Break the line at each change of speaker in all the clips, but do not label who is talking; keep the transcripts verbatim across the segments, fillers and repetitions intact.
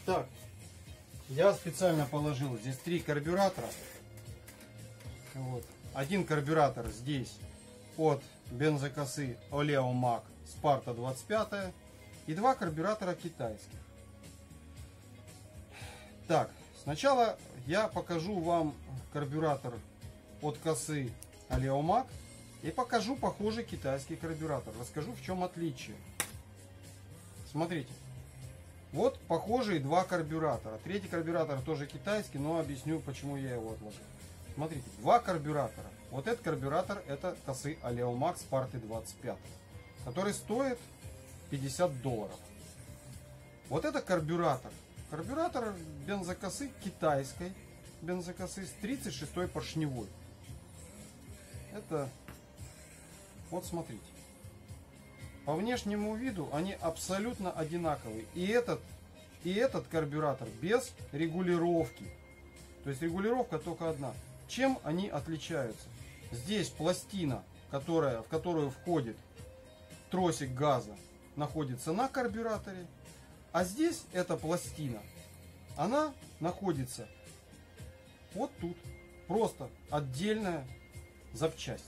Так, я специально положил здесь три карбюратора. Вот. Один карбюратор здесь от бензокосы Oleomac Sparta двадцать пять и два карбюратора китайских. Так, сначала я покажу вам карбюратор от косы Oleomac и покажу похожий китайский карбюратор. Расскажу, в чем отличие. Смотрите. Вот похожие два карбюратора. Третий карбюратор тоже китайский, но объясню, почему я его отложил. Смотрите, два карбюратора. Вот этот карбюратор, это косы Oleomac Sparta двадцать пять, который стоит пятьдесят долларов. Вот это карбюратор. Карбюратор бензокосы китайской бензокосы с тридцать шестой поршневой. Это, вот смотрите. По внешнему виду они абсолютно одинаковые. И этот, и этот карбюратор без регулировки. То есть регулировка только одна. Чем они отличаются? Здесь пластина, которая, в которую входит тросик газа, находится на карбюраторе. А здесь эта пластина, она находится вот тут. Просто отдельная запчасть.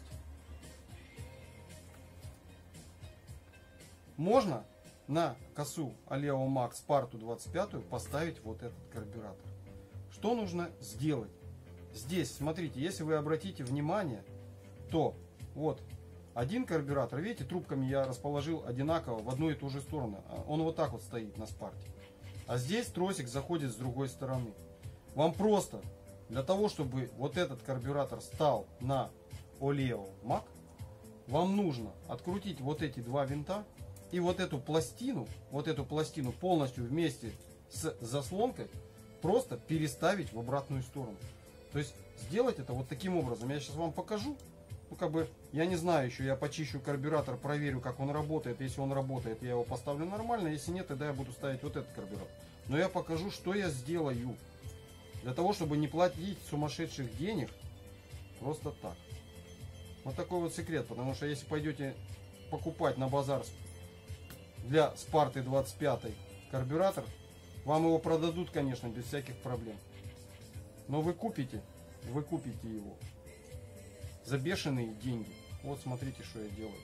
Можно на косу Oleomac Sparta двадцать пять поставить вот этот карбюратор. Что нужно сделать? Здесь, смотрите, если вы обратите внимание, то вот один карбюратор, видите, трубками я расположил одинаково в одну и ту же сторону. Он вот так вот стоит на Спарте. А здесь тросик заходит с другой стороны. Вам просто для того, чтобы вот этот карбюратор стал на Oleomac, вам нужно открутить вот эти два винта. И вот эту пластину, вот эту пластину полностью вместе с заслонкой просто переставить в обратную сторону. То есть сделать это вот таким образом. Я сейчас вам покажу. Ну как бы, я не знаю еще, я почищу карбюратор, проверю, как он работает. Если он работает, я его поставлю нормально. Если нет, тогда я буду ставить вот этот карбюратор. Но я покажу, что я сделаю. Для того, чтобы не платить сумасшедших денег просто так. Вот такой вот секрет. Потому что если пойдете покупать на базар для Спарты двадцать пять карбюратор, вам его продадут, конечно, без всяких проблем. Но вы купите, вы купите его за бешеные деньги. Вот смотрите, что я делаю.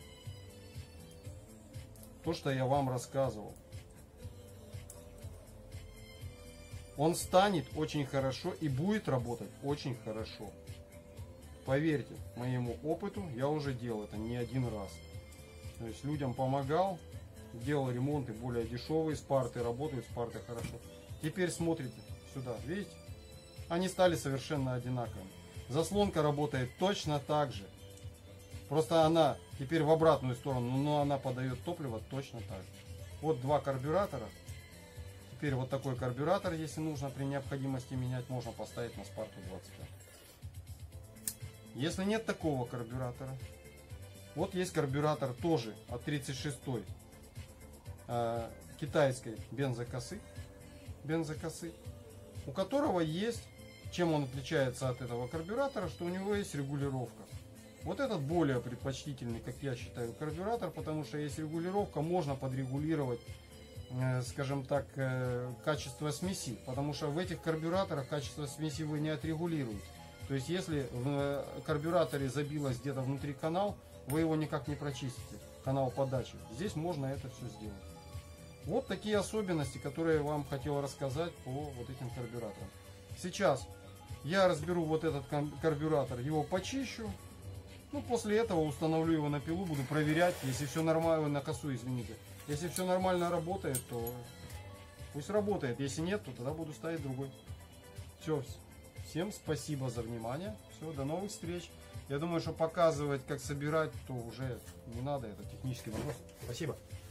То, что я вам рассказывал. Он станет очень хорошо и будет работать очень хорошо. Поверьте моему опыту, я уже делал это не один раз. То есть людям помогал. Делал ремонты более дешевые, Спарты работают, Спарты хорошо. Теперь смотрите сюда, видите? Они стали совершенно одинаковыми. Заслонка работает точно так же. Просто она теперь в обратную сторону, но она подает топливо точно так же. Вот два карбюратора. Теперь вот такой карбюратор, если нужно при необходимости менять, можно поставить на Спарту двадцать пять. Если нет такого карбюратора, вот есть карбюратор тоже от тридцать шестой. Китайской бензокосы, бензокосы, у которого есть, чем он отличается от этого карбюратора, что у него есть регулировка. Вот этот более предпочтительный, как я считаю, карбюратор, потому что есть регулировка, можно подрегулировать, скажем так, качество смеси, потому что в этих карбюраторах качество смеси вы не отрегулируете. То есть если в карбюраторе забилось где-то внутри канал, вы его никак не прочистите, канал подачи. Здесь можно это все сделать. Вот такие особенности, которые я вам хотел рассказать по вот этим карбюраторам. Сейчас я разберу вот этот карбюратор, его почищу. Ну, после этого установлю его на пилу, буду проверять, если все нормально, на косу, извините. Если все нормально работает, то пусть работает. Если нет, то тогда буду ставить другой. Все. Всем спасибо за внимание. Все, до новых встреч. Я думаю, что показывать, как собирать, то уже не надо. Это технический вопрос. Спасибо.